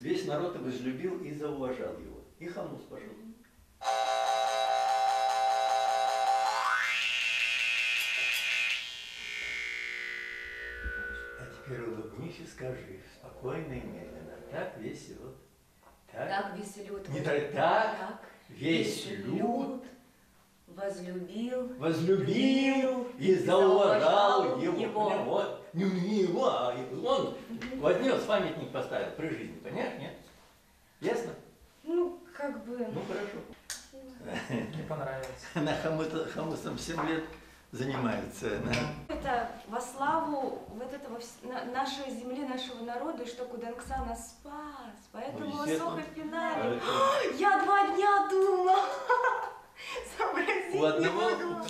Весь народ возлюбил и зауважал его. И Хамус пошел. А теперь улыбнись и скажи, спокойно и медленно. Так весь люд. Так весь люд. Не так весь люд возлюбил и зауважал его. Вот. Не его, а он вознес памятник поставил при жизни. Понимаешь, нет? Ясно? Ну, как бы... Ну, хорошо. Не понравилось. Она хамусом 7 лет занимается. Это во славу вот этого нашей земли, нашего народа, и что Кудангса нас спас. Поэтому особо в финале. Я 2 дня думала. Сообразить У одного... не могу.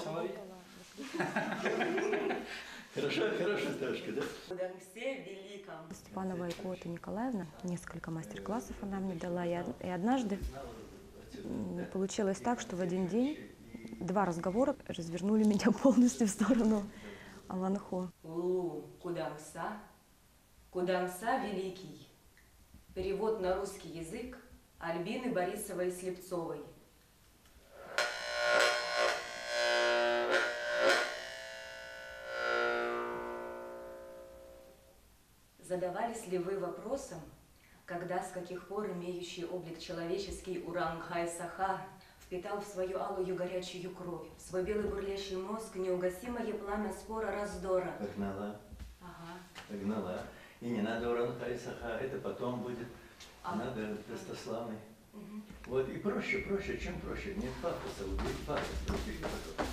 Хорошо, Сташка, да? Кудангсе великом. Степанова Икота Николаевна, несколько мастер-классов она мне дала, и однажды получилось так, что в один день 2 разговора развернули меня полностью в сторону Аланхо. Кудангса. Кудангса великий. Перевод на русский язык Альбины Борисовой Слепцовой. Задавались ли вы вопросом, когда, с каких пор имеющий облик человеческий Урангхай-Саха впитал в свою алую горячую кровь, в свой белый бурлящий мозг неугасимое пламя спора раздора? Погнала. Ага. Погнала. И не надо Урангхай-Саха, это потом будет. Надо достославный. Вот, и проще, чем проще. Нет пафоса, убить пафос.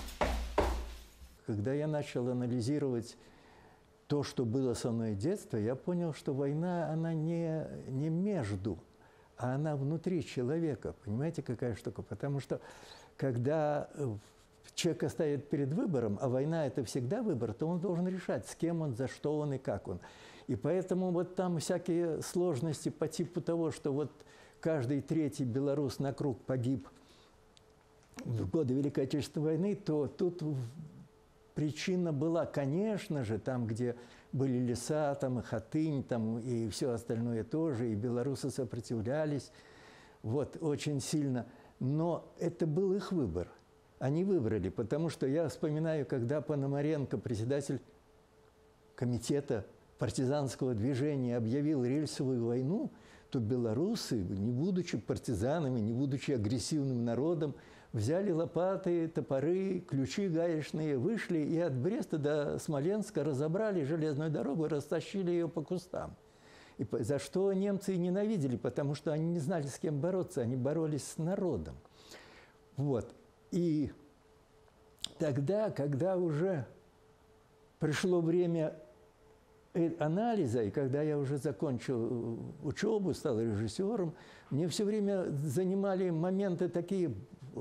Когда я начал анализировать то, что было со мной в детстве, я понял, что война, она не между, а она внутри человека. Понимаете, какая штука? Потому что, когда человека ставят перед выбором, а война – это всегда выбор, то он должен решать, с кем он, за что он и как он. И поэтому вот там всякие сложности по типу того, что вот каждый 3-й белорус на круг погиб в годы Великой Отечественной войны, то тут причина была, конечно же, там, где были леса, там и Хатынь, там и все остальное тоже, и белорусы сопротивлялись, вот, очень сильно. Но это был их выбор. Они выбрали, потому что я вспоминаю, когда Пономаренко, председатель комитета партизанского движения, объявил рельсовую войну, то белорусы, не будучи партизанами, не будучи агрессивным народом, взяли лопаты, топоры, ключи гаечные, вышли и от Бреста до Смоленска разобрали железную дорогу и растащили ее по кустам. И за что немцы и ненавидели, потому что они не знали, с кем бороться, они боролись с народом. Вот. И тогда, когда уже пришло время анализа, и когда я уже закончил учебу, стал режиссером, мне все время занимали моменты такие,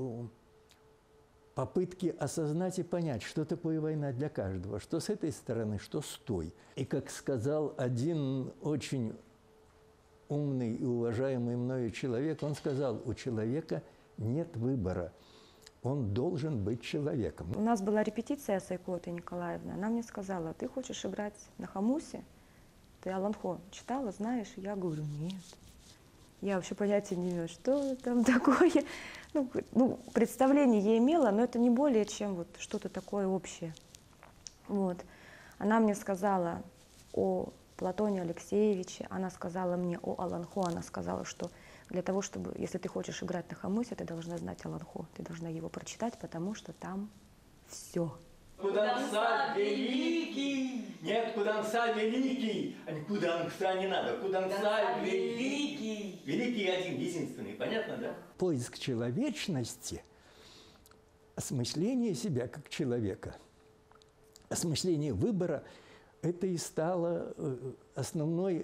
попытки осознать и понять, что такое война для каждого, что с этой стороны, что с той. И как сказал один очень умный и уважаемый мною человек, он сказал, у человека нет выбора. Он должен быть человеком. У нас была репетиция с Айкотой Николаевной. Она мне сказала, ты хочешь играть на хамусе? Ты Аланхо читала, знаешь? Я говорю, нет. Я вообще понятия не имею, что там такое. Ну, представление я имела, но это не более чем вот что-то такое общее. Вот. Она мне сказала о Платоне Алексеевиче, она сказала мне о Аланхо, она сказала, что для того, чтобы, если ты хочешь играть на хамусе, ты должна знать Аланхо, ты должна его прочитать, потому что там все. Кудангса великий! Нет, Кудангса великий! А не Кудангса не надо, Кудангса великий! Великий один, единственный, понятно, да? Поиск человечности, осмысление себя как человека, осмысление выбора, это и стало основной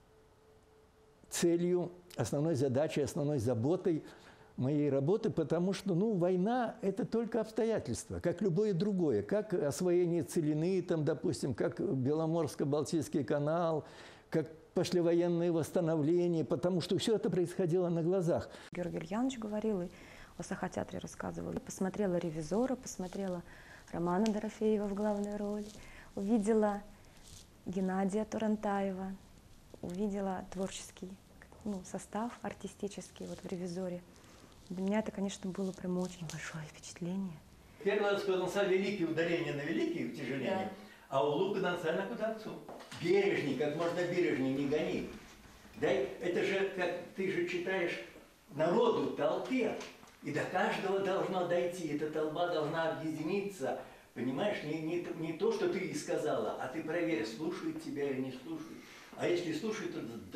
целью, основной задачей, основной заботой моей работы, потому что, война – это только обстоятельства, как любое другое, как освоение целины, там, допустим, как Беломорско-Балтийский канал, как послевоенное восстановление, потому что все это происходило на глазах. Георгий Ульянович говорил, и о Сахатеатре рассказывал. Посмотрела «Ревизора», посмотрела Романа Дорофеева в главной роли, увидела Геннадия Турантаева, увидела творческий ну, состав артистический вот в «Ревизоре». Для меня это, конечно, было прям очень большое впечатление. Первый раз сказал великий, ударение на великий, утяжеление, а у Лука на кудовцу. Бережней, как можно бережней, не гони. Дай, это же, как ты же читаешь, народу, толпе, и до каждого должно дойти, эта толпа должна объединиться. Понимаешь, не то, что ты и сказала, а ты проверь, слушает тебя или не слушает. А если слушает,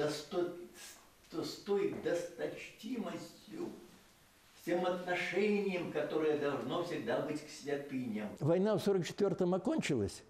то стоит досточтимостью, с тем отношением, которое должно всегда быть к святыням. Война в 1944-м окончилась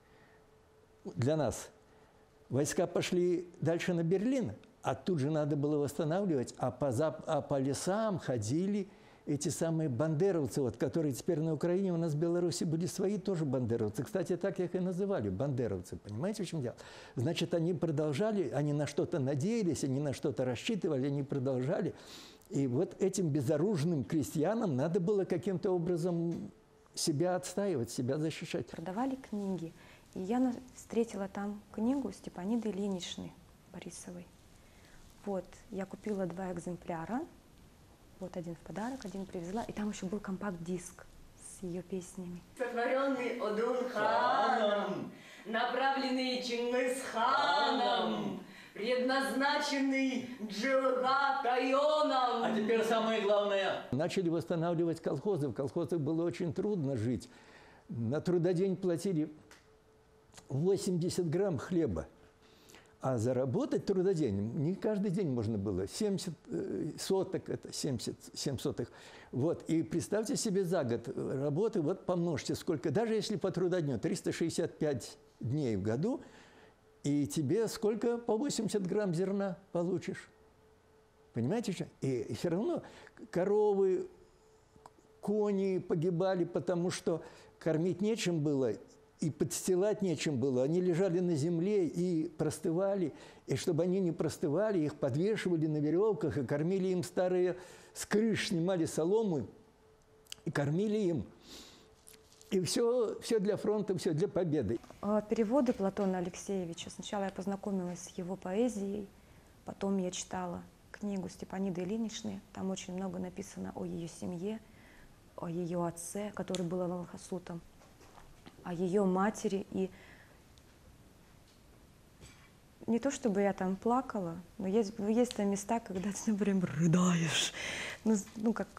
для нас. Войска пошли дальше на Берлин, а тут же надо было восстанавливать, а по лесам ходили эти самые бандеровцы, вот, которые теперь на Украине, у нас в Беларуси были свои тоже бандеровцы. Кстати, так их и называли, бандеровцы. Понимаете, в чем дело? Значит, они продолжали, они на что-то надеялись, они на что-то рассчитывали, они продолжали. И вот этим безоружным крестьянам надо было каким-то образом себя отстаивать, себя защищать. Продавали книги, и я встретила там книгу Степаниды Ильиничны Борисовой. Вот, я купила 2 экземпляра. Вот один в подарок, один привезла. И там еще был компакт-диск с ее песнями. Сотворенный Одун-ханом, направленный Чингис-ханом, предназначенный Джилга-Тайоном. А теперь самое главное. Начали восстанавливать колхозы. В колхозах было очень трудно жить. На трудодень платили 80 грамм хлеба. А заработать трудодень не каждый день можно было. 70 соток, это 77 сотых. Вот. И представьте себе за год работы, вот помножьте сколько. Даже если по трудодню 365 дней в году, и тебе сколько по 80 грамм зерна получишь. Понимаете, что? И все равно коровы, кони погибали, потому что кормить нечем было, и подстилать нечем было. Они лежали на земле и простывали. И чтобы они не простывали, их подвешивали на веревках и кормили им старые с крыш, снимали солому и кормили им. И все для фронта, все для победы. Переводы Платона Алексеевича. Сначала я познакомилась с его поэзией, потом я читала книгу Степаниды Ильиничны. Там очень много написано о ее семье, о ее отце, который был аланхасутом, о ее матери. И не то чтобы я там плакала, но есть там места, когда ты прям рыдаешь. Ну как,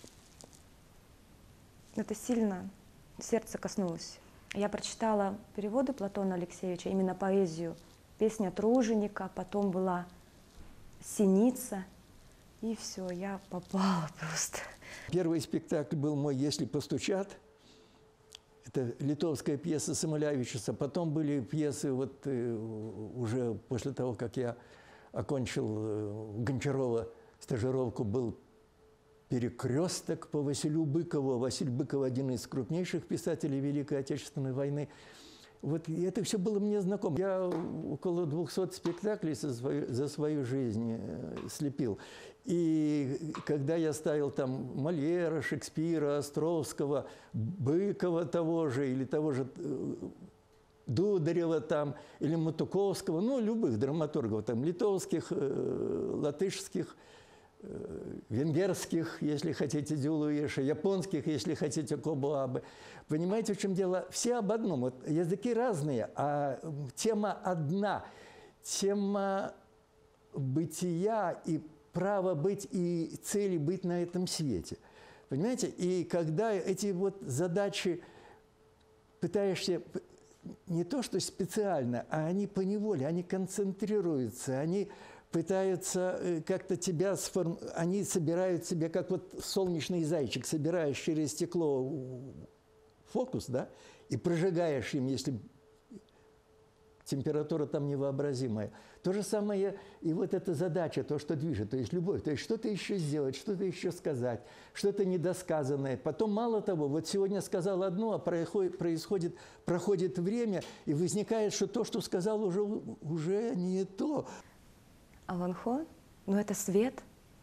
это сильно сердце коснулось. Я прочитала переводы Платона Алексеевича, именно поэзию. Песня Труженика, потом была Синица. И все, я попала просто. Первый спектакль был мой «Если постучат». Это литовская пьеса Самулявичуса. Потом были пьесы, вот уже после того, как я окончил Гончарова стажировку, был «Перекресток» по Василию Быкову. Василий Быков – один из крупнейших писателей Великой Отечественной войны. Вот и это все было мне знакомо. Я около 200 спектаклей за свою жизнь слепил. И когда я ставил там Мольера, Шекспира, Островского, Быкова того же, или того же Дударева там, или Матуковского, ну, любых драматургов, там, литовских, латышских, венгерских, если хотите, Дюлуиша, японских, если хотите, Кобуабы. Понимаете, в чем дело? Все об одном. Вот языки разные, а тема одна. Тема бытия и права быть, и цели быть на этом свете. Понимаете? И когда эти вот задачи пытаешься не то что специально, а они поневоле, они концентрируются, они пытаются как-то тебя они собирают себе, как вот солнечный зайчик, собираешь через стекло фокус, да, и прожигаешь им, если температура там невообразимая. То же самое и вот эта задача, то, что движет, то есть любовь, то есть что-то еще сделать, что-то еще сказать, что-то недосказанное. Потом, мало того, вот сегодня сказал одно, а проходит время, и возникает, что то, что сказал, уже не то. Аланхо, ну это свет.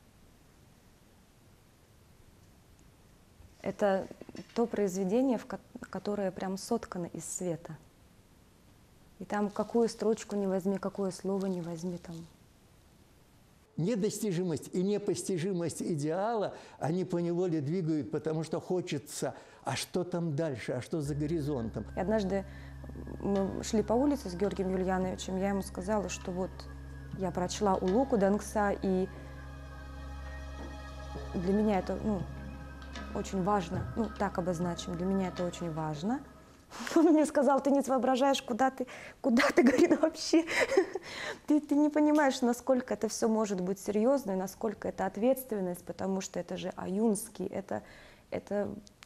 Это то произведение, которое прям соткано из света. И там какую строчку не возьми, какое слово не возьми, там недостижимость и непостижимость идеала, они поневоле двигают, потому что хочется, а что там дальше, а что за горизонтом? И однажды мы шли по улице с Георгием Юльяновичем, я ему сказала, что вот я прочла Улуку Дангса, и для меня это, очень важно, так обозначим, для меня это очень важно. Он мне сказал, ты не воображаешь, куда ты, говорит, вообще. Ты не понимаешь, насколько это все может быть серьезно, и насколько это ответственность, потому что это же аюнский, это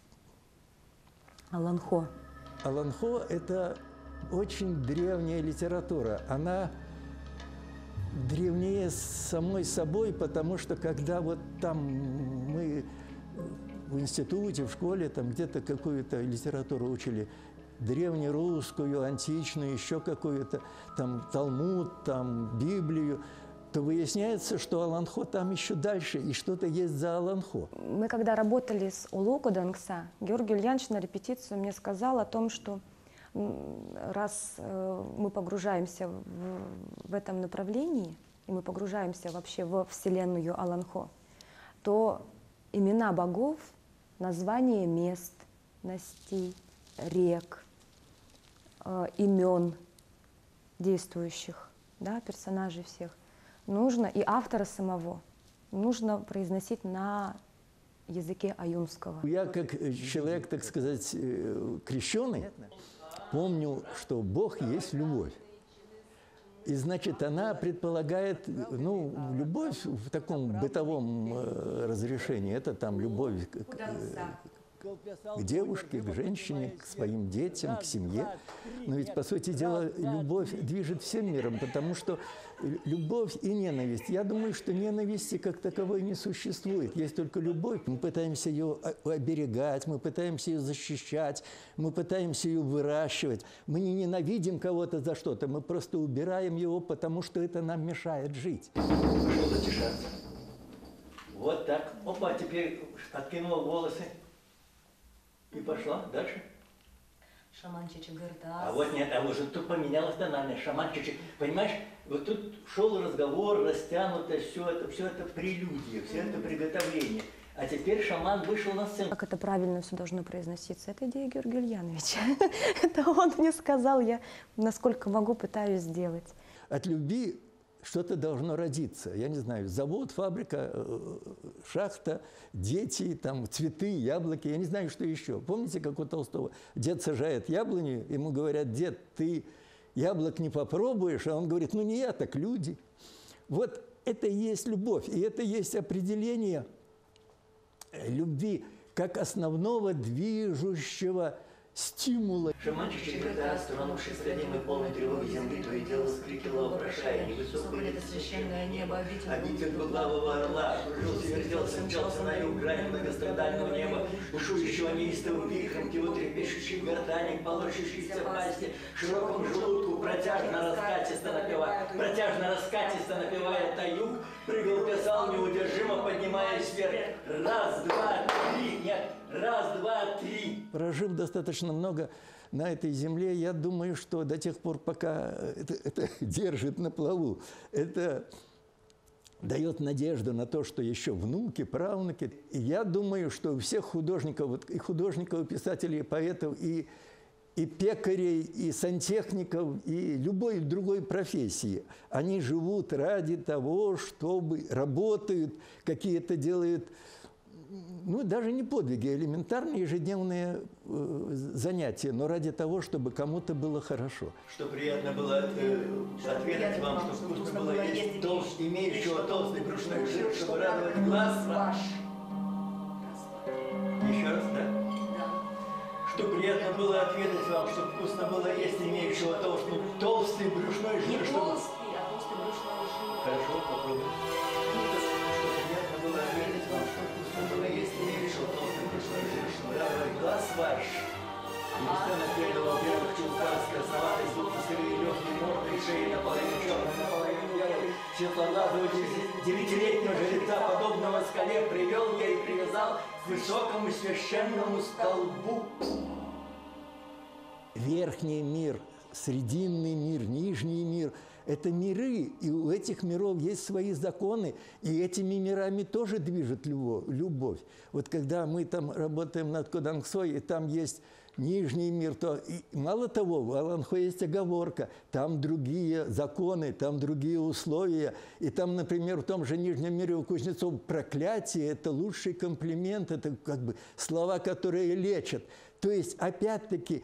Аланхо. Аланхо – это очень древняя литература. Она древнее самой собой, потому что когда вот там мы в институте, в школе, там где-то какую-то литературу учили, древнерусскую, античную, еще какую-то, там Талмуд, там Библию, то выясняется, что Аланхо там еще дальше, и что-то есть за Аланхо. Мы когда работали с Улуку Дангса, Георгий Ульянович на репетицию мне сказал о том, что раз мы погружаемся в этом направлении, и мы погружаемся вообще во вселенную Аланхо, то имена богов, названия мест, настей, рек, имен действующих, персонажей всех, нужно, и автора самого, нужно произносить на языке аюнского. Я, как человек, так сказать, крещеный, помню, что Бог есть любовь. И, значит, она предполагает, любовь в таком бытовом разрешении. Это там любовь к девушке, к женщине, к своим детям, к семье. Но ведь, по сути дела, любовь движет всем миром, потому что любовь и ненависть. Я думаю, что ненависти как таковой не существует. Есть только любовь. Мы пытаемся ее оберегать, мы пытаемся ее защищать, мы пытаемся ее выращивать. Мы не ненавидим кого-то за что-то, мы просто убираем его, потому что это нам мешает жить. Пошел затишаться. Вот так. Опа, теперь откинула волосы. И пошла дальше. Шаман Чичигыртас. А вот нет, а уже тут поменялась тональность. Шаман Чичиг. Понимаешь, вот тут шел разговор, растянуто, все это прелюдия, все это приготовление. А теперь шаман вышел на сцену. Как это правильно все должно произноситься? Это идея Георгия Ульяновича. Это он мне сказал, я насколько могу пытаюсь сделать. От любви что-то должно родиться. Я не знаю, завод, фабрика, шахта, дети, там, цветы, яблоки, я не знаю, что еще. Помните, как у Толстого? Дед сажает яблоню, ему говорят: дед, ты яблок не попробуешь? А он говорит: ну не я, так люди. Вот это и есть любовь, и это есть определение любви как основного движущего стимула. Шаман Чичигыртас, тронувший средним и полной тревоги земли, то и дело скрикивал, вопрошая: невысокое это священное небо, обитель двуглавого орла, кружился, вертелся, мчался на юг, грани многострадального неба, бушующего неистовым вихрем, к его трепещущей гортани, полощущейся пасти, широкому желудку, протяжно раскатисто напевая таюк, прыгал, плясал неудержимо, поднимаясь вверх. Раз, два, три, нет, раз, два, три. Прожив достаточно много на этой земле, я думаю, что до тех пор, пока это держит на плаву, это дает надежду на то, что еще внуки, правнуки. И я думаю, что у всех художников, и художников, и писателей, и поэтов, и пекарей, и сантехников, и любой другой профессии, они живут ради того, чтобы работают, какие-то делают, даже не подвиги, а элементарные ежедневные занятия, но ради того, чтобы кому-то было хорошо. Что приятно было ответить вам, что вкусно было есть имеющего толстый брюшной жир, чтобы радовать глаз ваш. Еще раз, да? Что приятно было ответить вам, что вкусно было есть имеющего толстый брюшной жир, Не чтобы... толстый, а толстый брюшной жир. Хорошо, попробуем. Что приятно было ответить вам, что вкусно было есть имеющего толстый брюшной жир, чтобы радовать глаз ваш. И сцена передала первых чулках с красноватой зубной сырые легкие мордой, шеи наполовину черной, наполовину белой. Светлоглазого девятилетнего жреца, подобного скале, привел я и привязал к высокому священному столбу. Верхний мир, срединный мир, нижний мир – это миры, и у этих миров есть свои законы, и этими мирами тоже движет любовь. Вот когда мы там работаем над Кодангсой, и там есть нижний мир, то и мало того, в Аланхо есть оговорка, там другие законы, там другие условия, и там, например, в том же нижнем мире у кузнецов проклятие – это лучший комплимент, это как бы слова, которые лечат. То есть, опять-таки,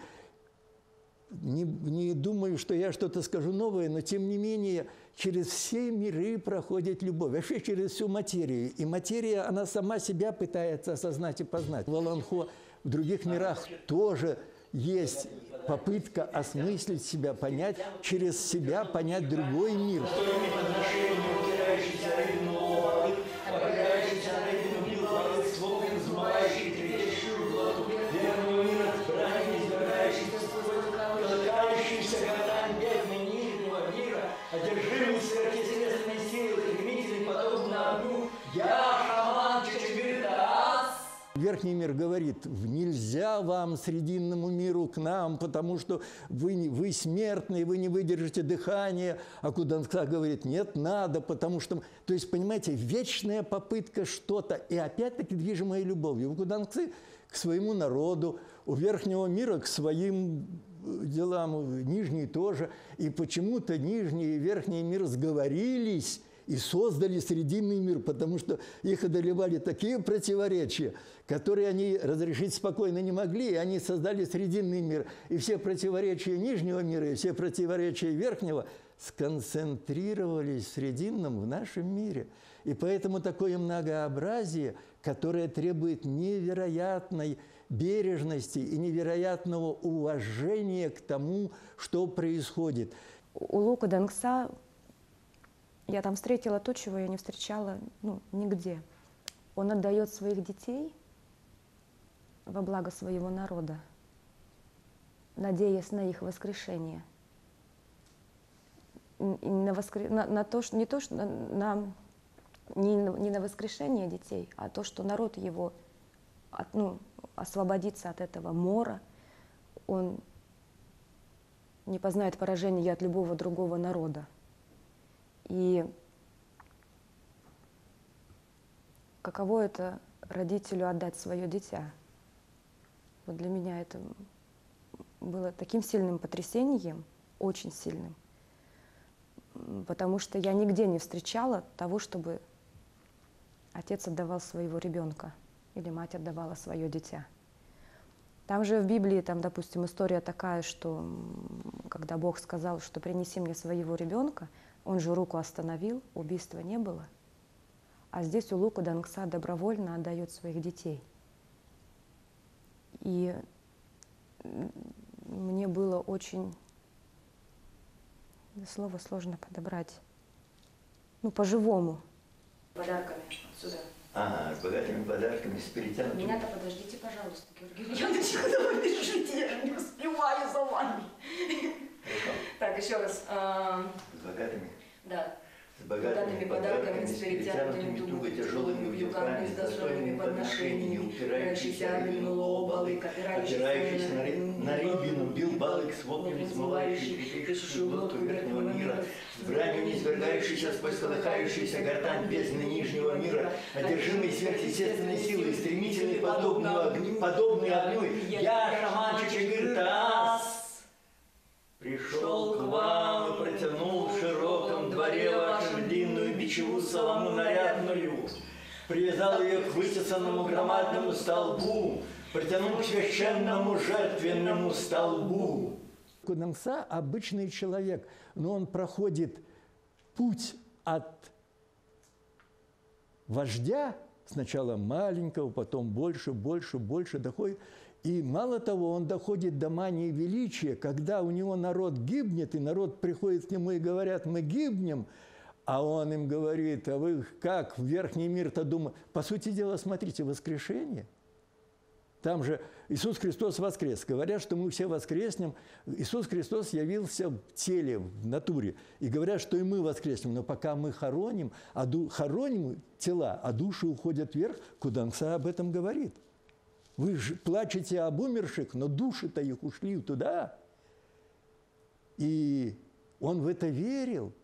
не думаю, что я что-то скажу новое, но тем не менее через все миры проходит любовь, вообще через всю материю. И материя, она сама себя пытается осознать и познать. В Аланхо, в других мирах тоже есть попытка осмыслить себя, понять, через себя понять другой мир. Одержимый сверхъестественной силой, стремительный, подобно огню, я шаман Чичигыртас. Верхний мир говорит, нельзя вам, срединному миру, к нам, потому что вы смертные, вы не выдержите дыхания. А Кодангса говорит, нет, надо, потому что... То есть, понимаете, вечная попытка что-то, и опять-таки движимая любовью. У Кодангсы к своему народу, у верхнего мира к своим делам, нижний тоже. И почему-то нижний и верхний мир сговорились и создали срединный мир, потому что их одолевали такие противоречия, которые они разрешить спокойно не могли, и они создали срединный мир. И все противоречия нижнего мира, и все противоречия верхнего сконцентрировались в срединном, в нашем мире. И поэтому такое многообразие, которое требует невероятной бережности и невероятного уважения к тому, что происходит. У Лу Кодангса я там встретила то, чего я не встречала нигде. Он отдает своих детей во благо своего народа, надеясь на их воскрешение. На то, что, не на воскрешение детей, а то, что народ его освободится от этого мора, он не познает поражения от любого другого народа. И каково это родителю отдать свое дитя? Вот для меня это было таким сильным потрясением, очень сильным, потому что я нигде не встречала того, чтобы отец отдавал своего ребенка или мать отдавала свое дитя. Там же в Библии, там, допустим, история такая, что когда Бог сказал, что принеси мне своего ребенка, он же руку остановил, убийства не было. А здесь у Лу Кодангса добровольно отдает своих детей. И мне было очень, слово сложно подобрать, по-живому. Подарками отсюда. Ага, с богатыми подарками, с перетянутыми. Меня-то подождите, пожалуйста, Георгий Ильянович, куда вы бежите? Я же не успеваю за вами. Так, еще раз. С богатыми? Да. С богатыми подарками, с перетянутыми туго тяжелыми вьюками, с достойными подношениями, упирающийся рыбину лобалык, опирающийся на рыбину, бил балык с воплями, смывающий припекшую глотку верхнего мира, с бранью низвергающийся сквозь колыхающийся гортань бездны нижнего мира, одержимый сверхъестественной силой, стремительный, подобный огню, я, шаман Чичигыртас, пришел к вам и протянул в широком дворе вашу длинную бичеву солому нарядную, привязал ее к вытесанному громадному столбу, протянул к священному жертвенному столбу. Кодангса – обычный человек, но он проходит путь от вождя, сначала маленького, потом больше, больше, больше доходит. И мало того, он доходит до мании величия, когда у него народ гибнет, и народ приходит к нему и говорят, мы гибнем, а он им говорит, а вы как, в верхний мир-то думаете? По сути дела, смотрите, воскрешение. Там же Иисус Христос воскрес. Говорят, что мы все воскреснем. Иисус Христос явился в теле, в натуре. И говорят, что и мы воскреснем. Но пока мы хороним, хороним тела, а души уходят вверх, Кодангса об этом говорит. Вы же плачете об умерших, но души-то их ушли туда. И Он в это верил.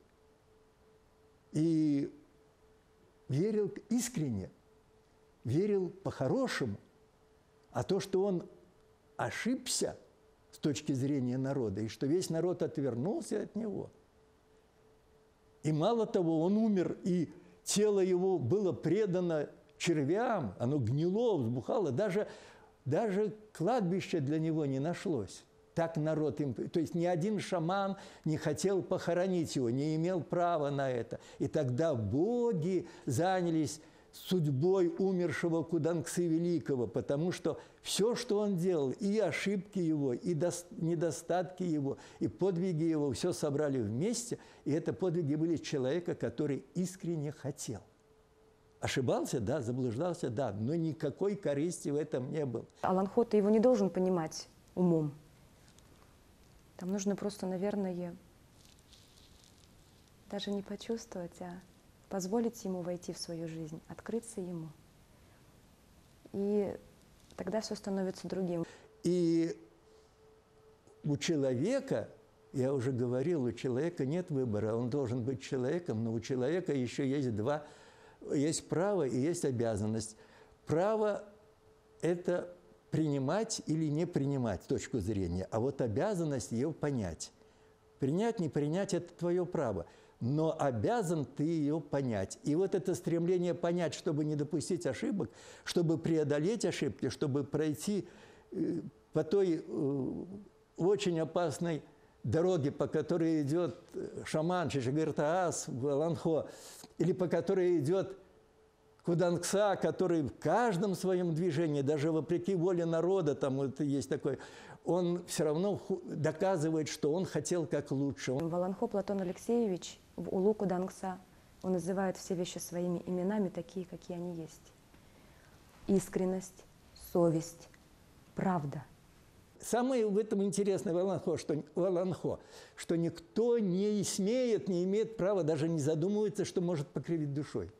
И верил искренне, верил по-хорошему. А то, что он ошибся с точки зрения народа, и что весь народ отвернулся от него. И мало того, он умер, и тело его было предано червям, оно гнило, взбухало, даже кладбища для него не нашлось. Так народ им... То есть ни один шаман не хотел похоронить его, не имел права на это. И тогда боги занялись судьбой умершего Кудангсы Великого, потому что все, что он делал, и ошибки его, и недостатки его, и подвиги его, все собрали вместе, и это подвиги были человека, который искренне хотел. Ошибался, да, заблуждался, да, но никакой корысти в этом не было. Аланхо, ты его не должен понимать умом. Там нужно просто, наверное, даже не почувствовать, а позволить ему войти в свою жизнь, открыться ему. И тогда все становится другим. И у человека, я уже говорил, у человека нет выбора, он должен быть человеком, но у человека еще есть право и есть обязанность. Право – это принимать или не принимать точку зрения, а вот обязанность ее понять. Принять, не принять – это твое право, но обязан ты ее понять. И вот это стремление понять, чтобы не допустить ошибок, чтобы преодолеть ошибки, чтобы пройти по той очень опасной дороге, по которой идет шаман Чичагартаас в Аланхо, или по которой идет Кудангса, который в каждом своем движении, даже вопреки воле народа, там вот есть такой, он все равно доказывает, что он хотел как лучше. В Аланхо Платон Алексеевич, в Улу Кудангса, он называет все вещи своими именами, такие, какие они есть. Искренность, совесть, правда. Самое в этом интересное в Аланхо, что никто не смеет, не имеет права, даже не задумывается, что может покривить душой.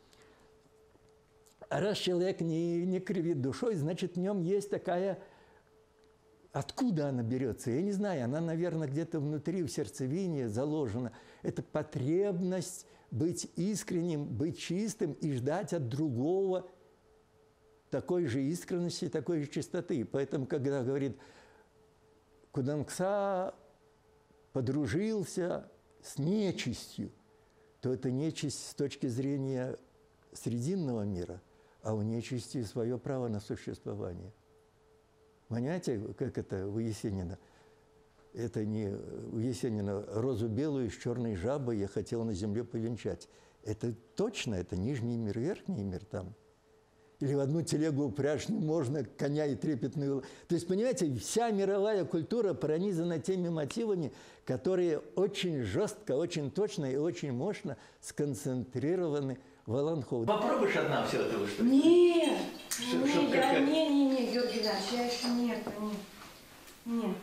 А раз человек не кривит душой, значит, в нем есть такая... Откуда она берется? Я не знаю, она, наверное, где-то внутри, в сердцевине заложена. Это потребность быть искренним, быть чистым и ждать от другого такой же искренности, такой же чистоты. Поэтому, когда говорит, Кудангса подружился с нечистью, то это нечисть с точки зрения срединного мира, а у нечисти свое право на существование. Понимаете, как это у Есенина? Это не у Есенина «Розу белую с черной жабой я хотел на земле повенчать». Это точно, это нижний мир, верхний мир там. Или в одну телегу упрячь можно коня и трепетную... То есть, понимаете, вся мировая культура пронизана теми мотивами, которые очень жестко, очень точно и очень мощно сконцентрированы в Аланхо. Попробуешь одна все это что ли? Нет, не, Георгий Иванович, я еще нет. Нет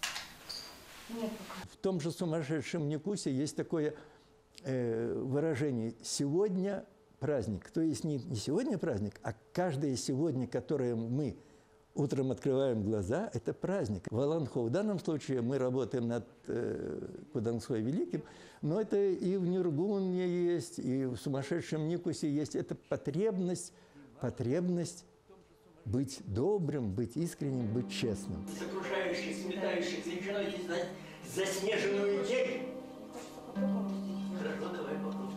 пока. В том же «Сумасшедшем Никусе» есть такое выражение «сегодня праздник». То есть не сегодня праздник, а каждое сегодня, которое мы утром открываем глаза, это праздник. В Аланхо в данном случае мы работаем над Кудангсой Великим, но это и в Нюргуне есть, и в «Сумасшедшем Никусе» есть. Это потребность быть добрым, быть искренним, быть честным. Сокрушающий, сметающий, величиной заснеженную ель. Хорошо, давай попробуем.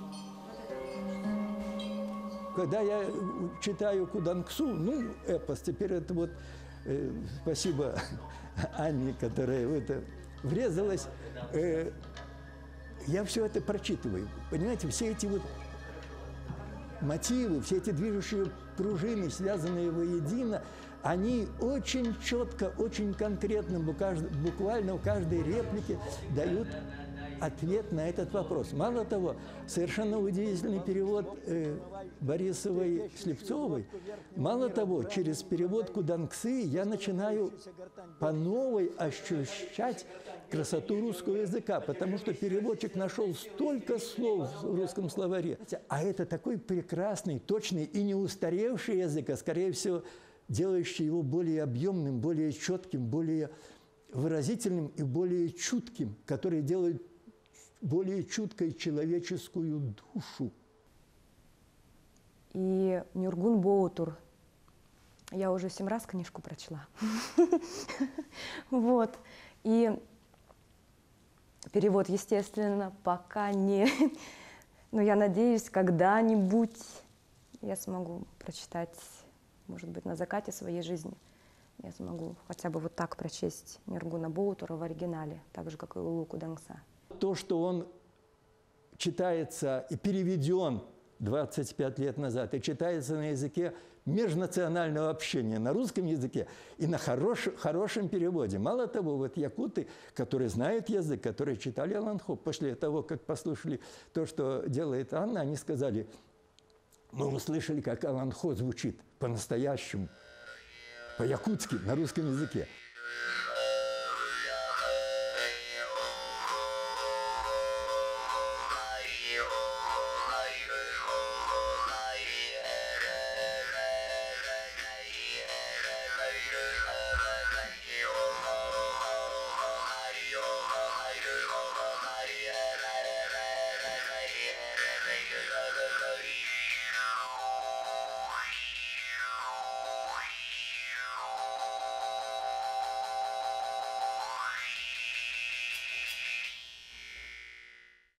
Когда я читаю Кудангсу, эпос, теперь это вот, спасибо Анне, которая в это врезалась, я все это прочитываю. Понимаете, все эти вот мотивы, все эти движущие пружины, связанные воедино, они очень четко, очень конкретно, буквально в каждой реплике дают ответ на этот вопрос. Мало того, совершенно удивительный перевод Борисовой-Слепцовой. Мало того, через перевод Кудангсы я начинаю по новой ощущать красоту русского языка, потому что переводчик нашел столько слов в русском словаре. А это такой прекрасный, точный и не устаревший язык, а, скорее всего, делающий его более объемным, более четким, более выразительным и более чутким, который делает более чуткой человеческую душу. И Нюргун Боутур. Я уже 7 раз книжку прочла. Вот. И перевод, естественно, пока не... Но я надеюсь, когда-нибудь я смогу прочитать, может быть, на закате своей жизни. Я смогу хотя бы вот так прочесть Нюргуна Боутура в оригинале, так же, как и Лулу Кудангса. То, что он читается и переведен 25 лет назад, и читается на языке межнационального общения, на русском языке и на хорошем переводе. Мало того, вот якуты, которые знают язык, которые читали Аланхо, после того, как послушали то, что делает Анна, они сказали: мы услышали, как Аланхо звучит по-настоящему, по-якутски, на русском языке.